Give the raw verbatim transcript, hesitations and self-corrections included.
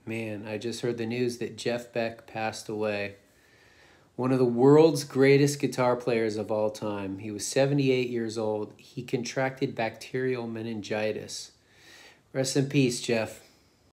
Man, I just heard the news that Jeff Beck passed away. One of the world's greatest guitar players of all time. He was seventy-eight years old. He contracted bacterial meningitis. Rest in peace, Jeff.